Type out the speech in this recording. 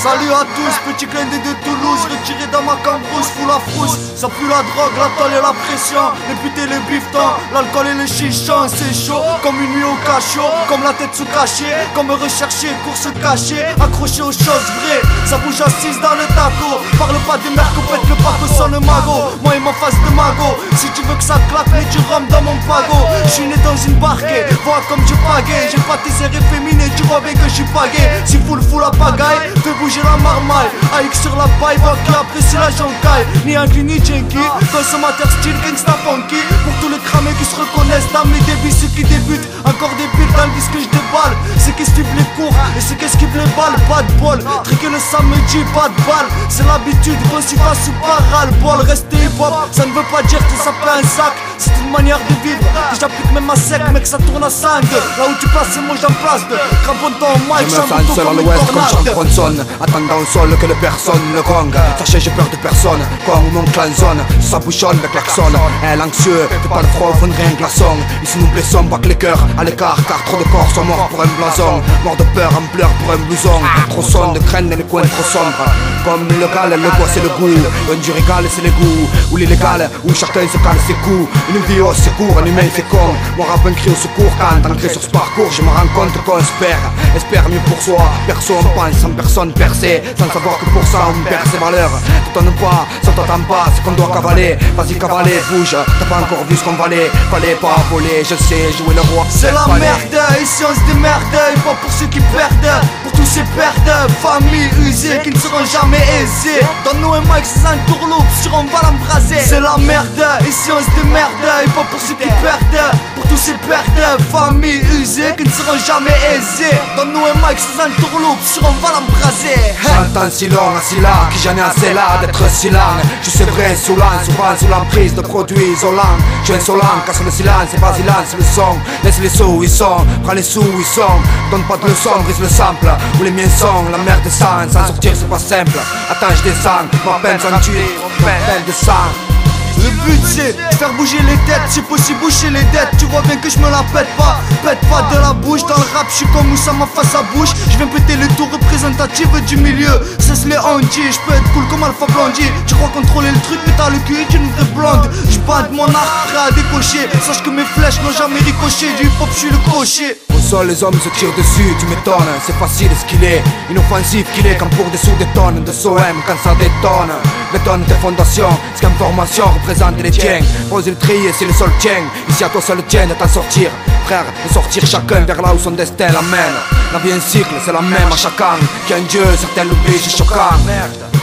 Salut à tous, petit clin d'œil de Toulouse, retiré dans ma cambrousse, fous la frousse. Ça pue la drogue, la tôle et la pression, les putes et les biftons, l'alcool et le chichon. C'est chaud, comme une nuit au cachot, comme la tête sous cachet, comme rechercher, course cachée, accroché aux choses vraies. Ça bouge assise dans le taco, parle pas des merdes qu'on pète le parc sonne le magot. Moi et ma face de magot, si tu veux que ça claque, mets du rhum dans mon pago. J'suis né dans une barquée, vois comme du pagaie. J'ai pas tes serrés féminines, tu vois bien que j'suis pagué. Si full la pagaille, fais bouger la marmaille. AX sur la paille, vois qui apprécie la jancaille. Ni un ni junkie, consommateur style gangsta funky. Pour tous les cramés qui se reconnaissent dans mes débuts, ceux qui débutent. Encore des bulles dans le disque que je déballe. C'est qui suivent les cours et c'est qui esquivent les balles. Pas de bol, triquer le samedi, pas de balle. C'est l'habitude, reçu face ou pas ras-le-bol. Rester hip-hop, ça ne veut pas dire que ça fait un sac. C'est une manière de vivre que j'applique même à sec, mec, ça tourne à 5. Là où tu passes, c'est moi j'en place de crampon dans le mic, je me sens seul à l'ouest comme Charles Bronson, attendant au sol que le personne le gong. Sachez j'ai peur de personne, comme mon clan zone. Ça bouchonne avec l'axon, l'anxieux, t'es pas le froid au fond de rien glaçon. Ici nous blessons, bac les cœurs à l'écart, car trop de corps sont morts pour un blason. Mort de peur, en pleurs pour un blouson. Trop sonne, de crainte et les coins trop sombres. Comme le local, le bois c'est le goût. Un du régal c'est les goûts, ou l'illégal, où chacun se cale ses coups. Une vie au secours, un humain fait con. Mon rap un cri au secours, quand ancré sur ce parcours, je me rends compte qu'on espère mieux pour soi. Personne pense sans personne percer, sans savoir que pour ça on perd ses valeurs. T'étonnes pas, ça t'attend pas, c'est qu'on doit cavaler. Vas-y cavaler, bouge, t'as pas encore vu ce qu'on valait. Fallait pas voler, je sais jouer le roi. C'est la merde, ici on se démerde. Pas pour ceux qui perdent, pour tous ces pertes. Famille usée qui ne seront jamais aisées. Donne-nous un mic, c'est un tourloupe, sur on va l'embraser. C'est la merde, ici on se démerde. Pas pour ceux qui perdent, pour tous ces pertes. Famille usée qui ne seront jamais aisées. Donne-nous un mic, c'est un tourloupe, sur on va l'embraser. J'entends si long, si là, qui j'en ai assez là d'être si lent. Je sais vrai, souvent sous l'emprise de produits isolants. Je suis insolent, casse le silence, et vas-y lance le son. Laisse les sous où ils sont, prends les sous où ils sont. Donne pas de leçons, brise le sample, où les miens sont. La merde descend, sans sortir c'est pas simple. Attends je descends, ma peine sans tuer, ma peine de sang. Le but c'est de faire bouger les têtes, si possible boucher les dettes. Tu vois bien que je me la pète pas de la bouche. Dans le rap je suis comme Moussa, ma face à bouche. Je viens péter les tours représentatives du milieu. Cesse les handis, je peux être cool comme Alpha Blondie. Tu crois contrôler le truc mais t'as le cul d'une vraie blonde. Je bande mon arc prêt à décocher. Sache que mes flèches n'ont jamais ricoché. Du hip hop je suis le cocher. Au sol les hommes se tirent dessus, tu m'étonnes. C'est facile ce qu'il est, inoffensif qu'il est. Quand pour des sous des tonnes de SOM, quand ça détonne. Bétonne tes fondations, ce qu'information représente les tiens. Pose le trier si le sol tient. Ici à toi ça le tient de t'en sortir. Frère, de sortir chacun vers là où son destin l'amène. La vie est un cycle, c'est la même à chacun. Qui a un dieu, certains l'oublient, c'est choquant. Merde.